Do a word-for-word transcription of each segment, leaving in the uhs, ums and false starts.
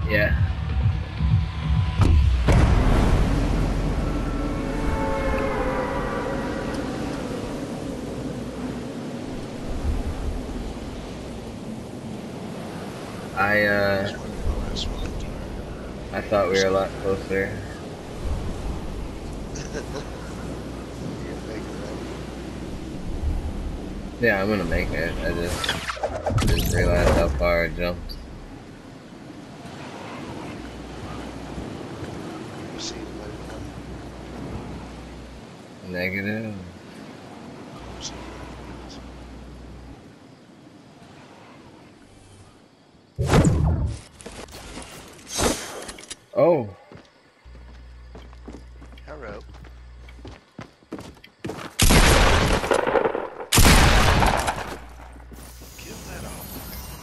Yeah. I uh I thought we were a lot closer. Yeah, I'm gonna make it. I just didn't realize how far I jumped. Negative. Oh. Hello. Kill that off.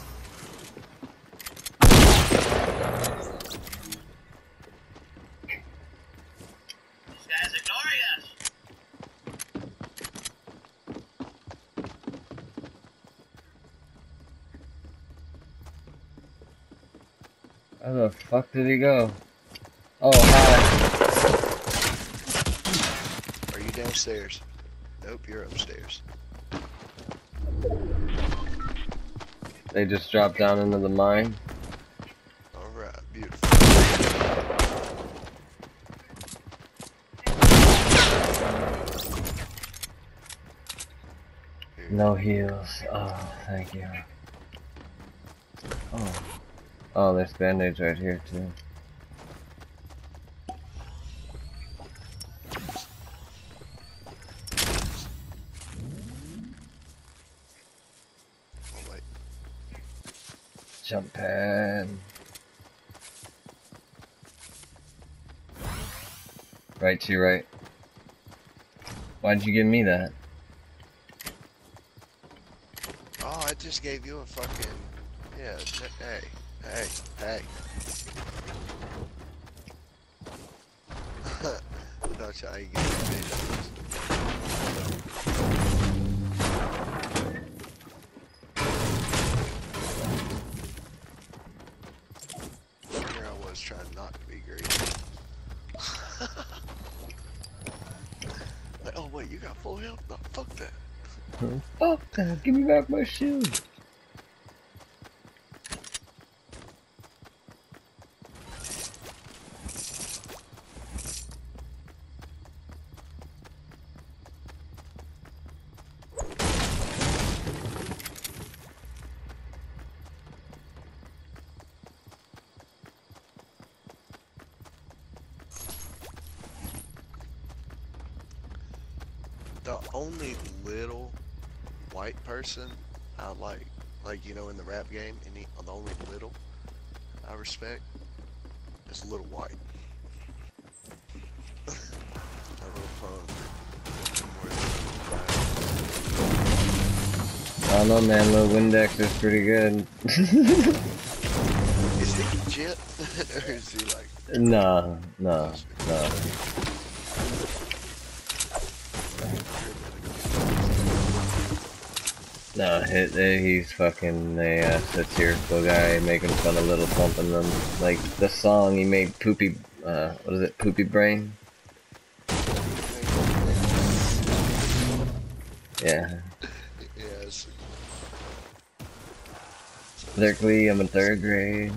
These guys are glorious. Where the fuck did he go? Oh, hi. Are you downstairs? Nope, you're upstairs. They just dropped down into the mine. Alright, beautiful. No heals. Oh, thank you. Oh. Oh, there's band-aids right here, too. Oh, wait. Jump pad. Right to your right. Why'd you give me that? Oh, I just gave you a fucking... Yeah, hey, hey, hey. That's how you get it. Here I was trying not to be greedy. Like, oh wait, you got full health? No, fuck that. Fuck that, give me back my shoes. The only little white person I like, like, you know, in the rap game, and the, the only little I respect is Little White. A little punk. I don't know, man. Little Windex is pretty good. Is he legit? Or is he like... No, no, no. No, he, he's fucking a uh, satirical guy making fun of Little Pump and them. Like, the song he made, Poopy, uh, what is it, Poopy Brain? Yeah. Yes. Lyrically, I'm in third grade.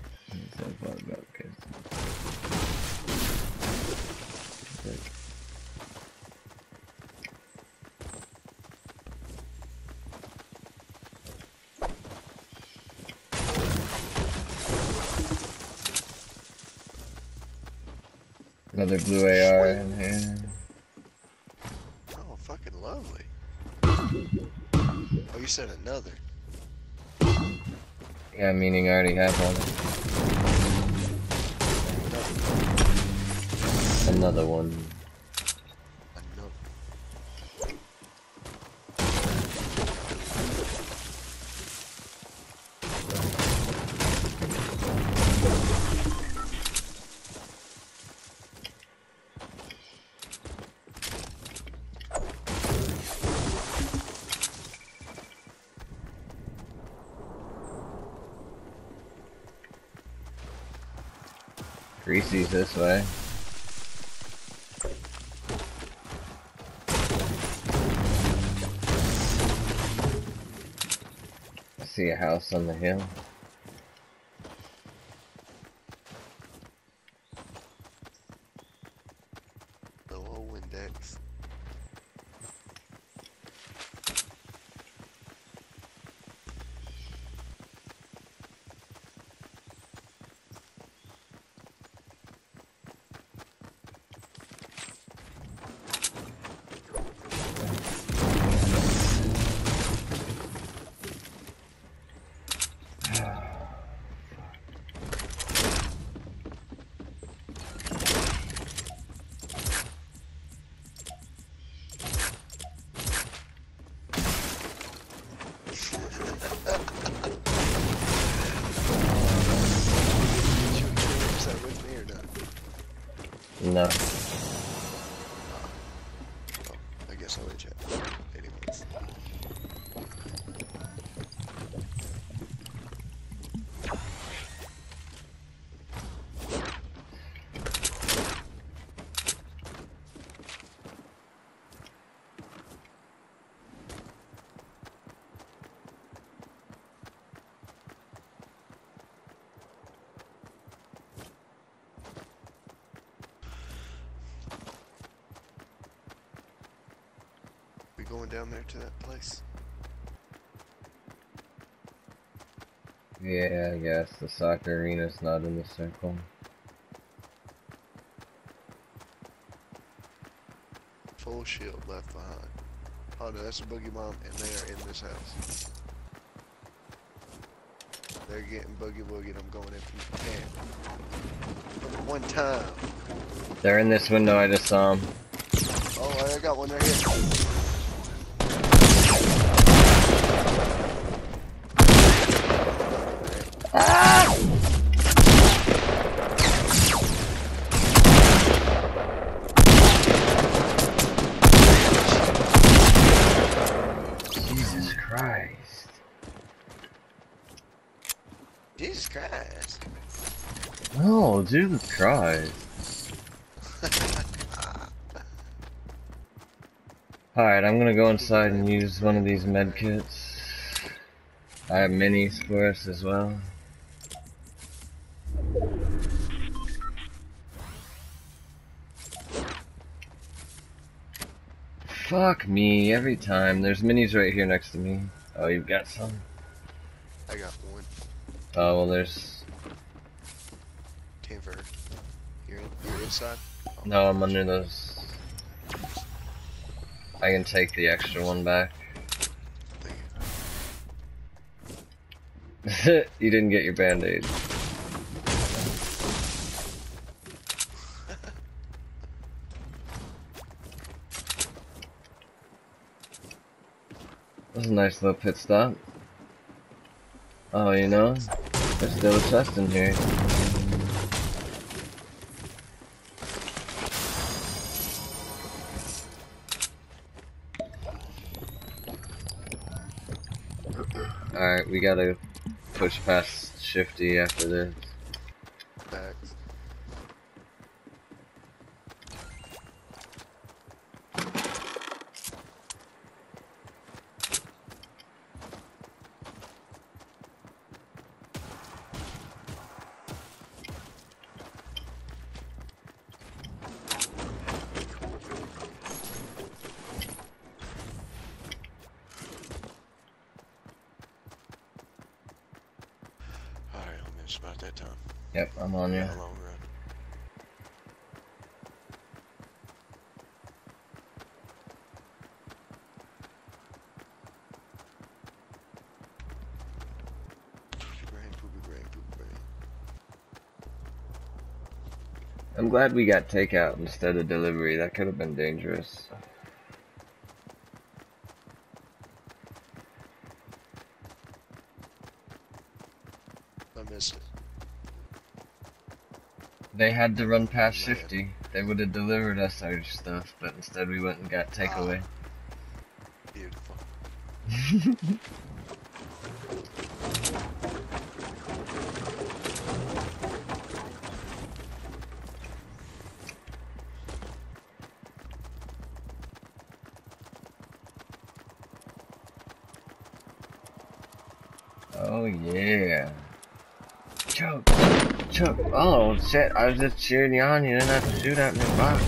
Another blue A R in here. Oh, fucking lovely. Oh, you said another. Yeah, meaning I already have one. Another one. Greasy's this way. I see a house on the hill. The low index. No. Oh, I guess I'll let you. Anyways. We going down there to that place? Yeah, I guess the soccer arena's not in the circle. Full shield left behind. Oh no, that's a boogie bomb, and they are in this house. They're getting boogie woogie. I'm going in from the camp. One time. They're in this window, I just saw them. Oh, I got one right here. Ah! Jesus Christ. Jesus Christ. No, Jesus Christ. Alright, I'm gonna go inside and use one of these med kits. I have minis for us as well. Fuck me, every time. There's minis right here next to me. Oh, you've got some? I got one. Oh, well there's... Tinver. You're, in, you're inside? Oh, No, I'm under those. I can take the extra one back. thank You didn't get your band-aid. That was a nice little pit stop. Oh, you know, there's still a chest in here. Alright, we gotta push past Shifty after this. Facts. Alright, I'm just about that time. Yep, I'm on you. Got a long run. Brain, poopy brain, poopy brain. I'm glad we got takeout instead of delivery. That could have been dangerous. I missed it. They had to run past Shifty. They would have delivered us our stuff, but instead we went and got takeaway. Beautiful. Oh yeah. Choke, choke. Oh shit! I was just cheering you on. You didn't have to shoot at me. Fuck.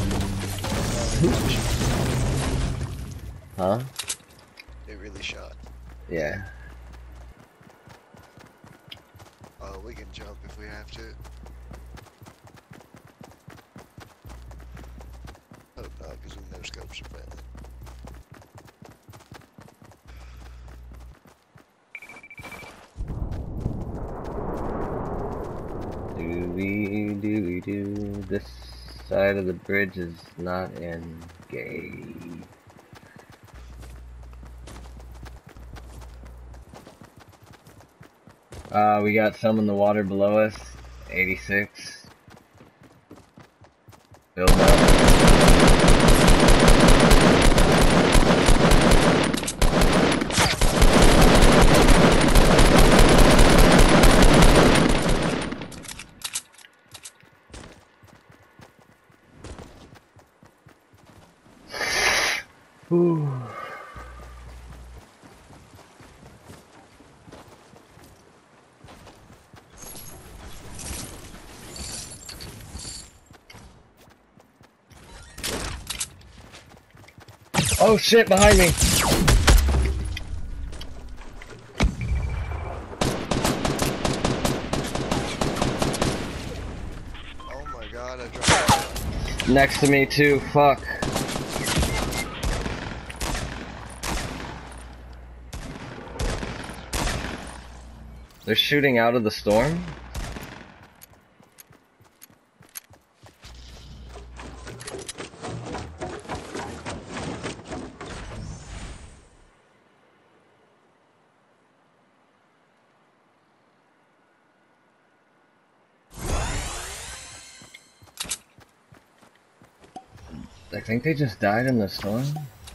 Huh? It really shot. Yeah. Oh, we can jump if we have to. Hope not, because we know scopes are friendly. Dooby dooby doo. This side of the bridge is not engaged. Uh, we got some in the water below us. eighty-six. Build up. Ooh. Oh shit, behind me! Oh my god, I dropped. Next to me too, fuck. They're shooting out of the storm? I think they just died in the storm.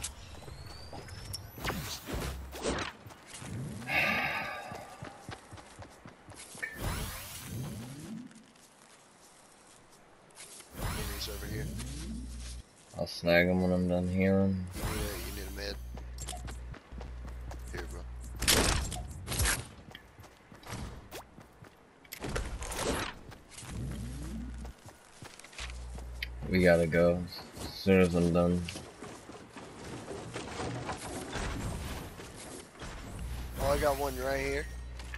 Enemies over here. I'll snag them when I'm done healing. You need a, you need a med. Here, bro. We gotta go as soon as I'm done. Oh, I got one right here.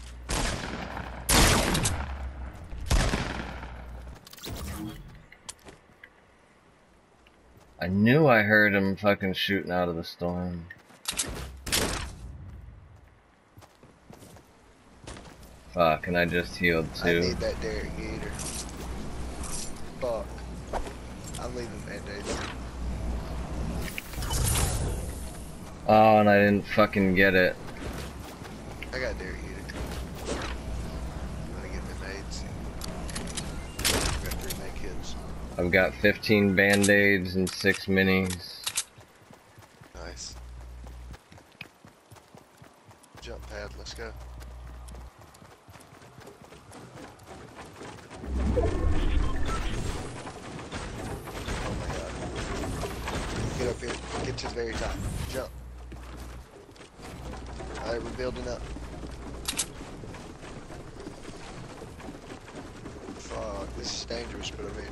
I knew I heard him fucking shooting out of the storm. Fuck, and I just healed I too. need that Derek Gator. Fuck. I'm leaving band-aids. Oh, and I didn't fucking get it. I got Derek Gator. I'm gonna get them aids. I got three med kits. I've got fifteen band-aids and six minis. Nice. Jump pad, let's go. Oh my god. Get up here. Get to the very top. Jump. Alright, we're building up. Fuck, this is dangerous, but I mean.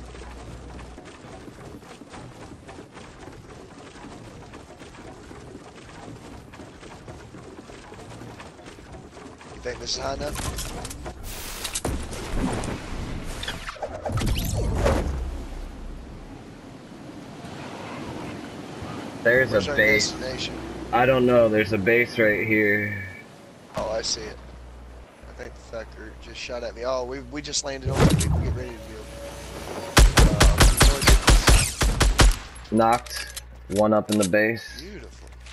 You think this is high enough? There's Where's a our base. destination? I don't know, there's a base right here. Oh, I see it. I think the fucker just shot at me. Oh, we, we just landed on it. People get ready to build. Uh, Knocked. One up in the base. beautiful.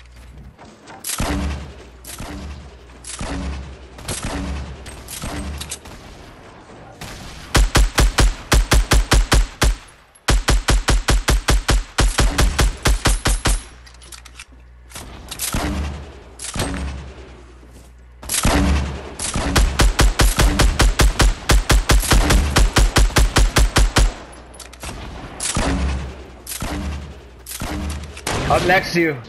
Up next to you. Wait.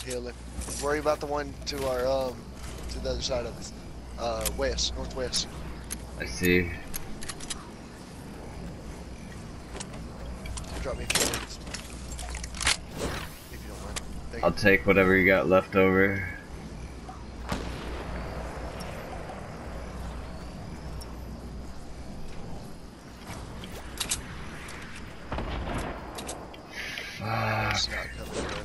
healing. Worry about the one to our um to the other side of us. Uh, west, northwest. I see. Drop me a few minutes. If you don't mind. Thank I'll you. take whatever you got left over. It's not coming in.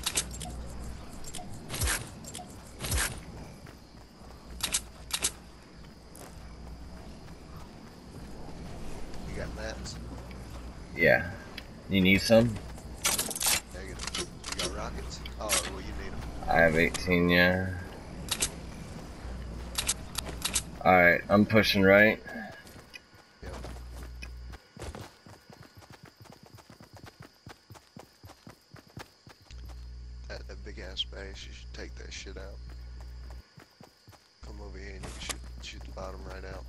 You got mats? Yeah. You need some? Negative. You got rockets? Oh, well, you need them. I have eighteen, yeah. Alright, I'm pushing right. Yep. That, that big ass base, you should take that shit out. Come over here and you can shoot, shoot the bottom right out.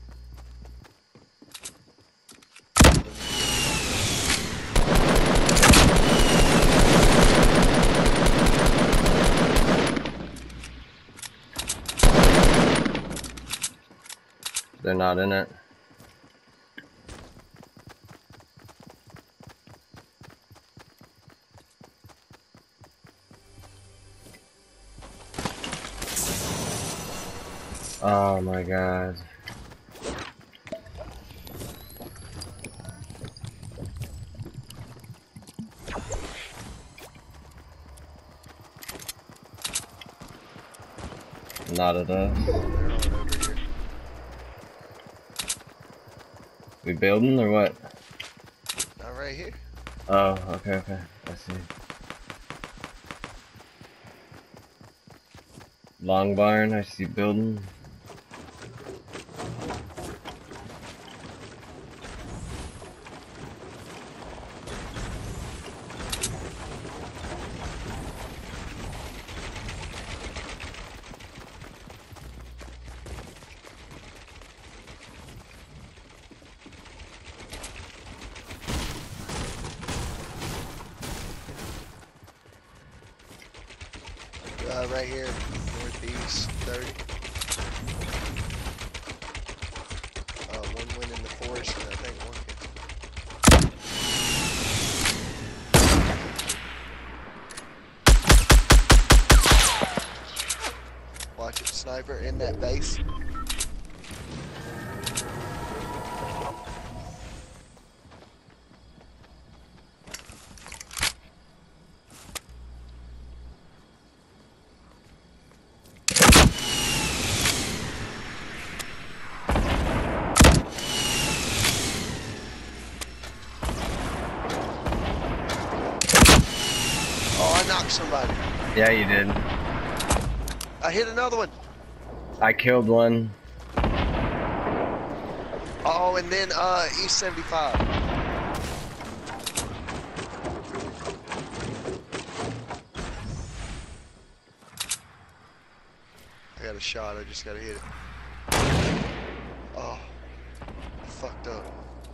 They're not in it. Oh my god. Not at us. They're on over here. We building or what? Not right here. Oh, okay, okay. I see. Long barn, I see building. Uh, right here, northeast, thirty. Uh, one went in the forest, and I think one can. Watch it, sniper in that base. Knocked somebody. Yeah, you did. I hit another one. I killed one. Oh, and then uh, East seventy-five. I got a shot. I just gotta hit it. Oh, fucked up.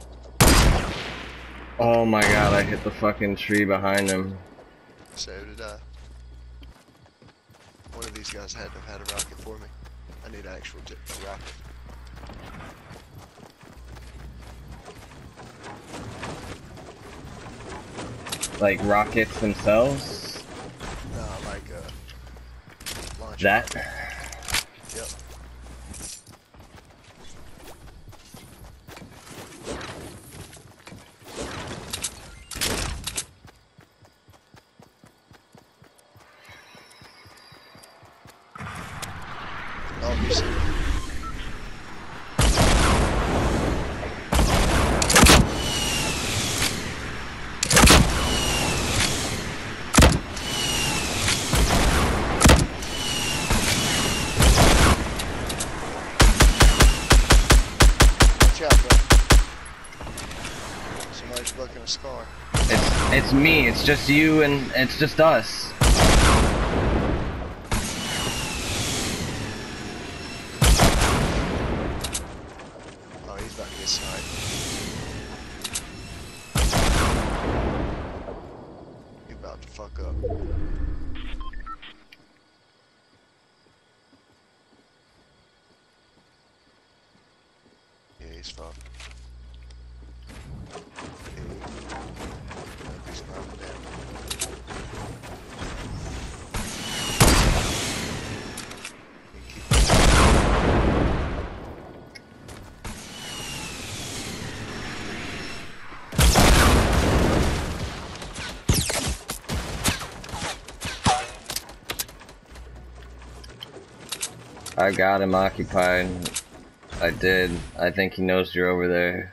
Oh my god, I hit the fucking tree behind him. So did I. One of these guys had to have had a rocket for me. I need an actual tip, a rocket. Like rockets themselves? No, like a launcher. That? Yep. Obviously. Watch out, bro. Somebody's booking a scar. It's it's me, it's just you and it's just us. Oh, he's about to get sniped. He's about to fuck up. fuck. He's climbing down. He keep- I got him occupied. I did. I think he knows you're over there.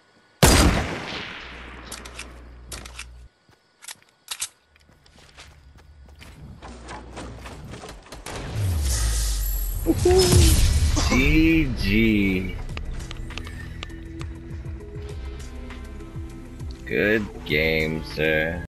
G G. Good game, sir.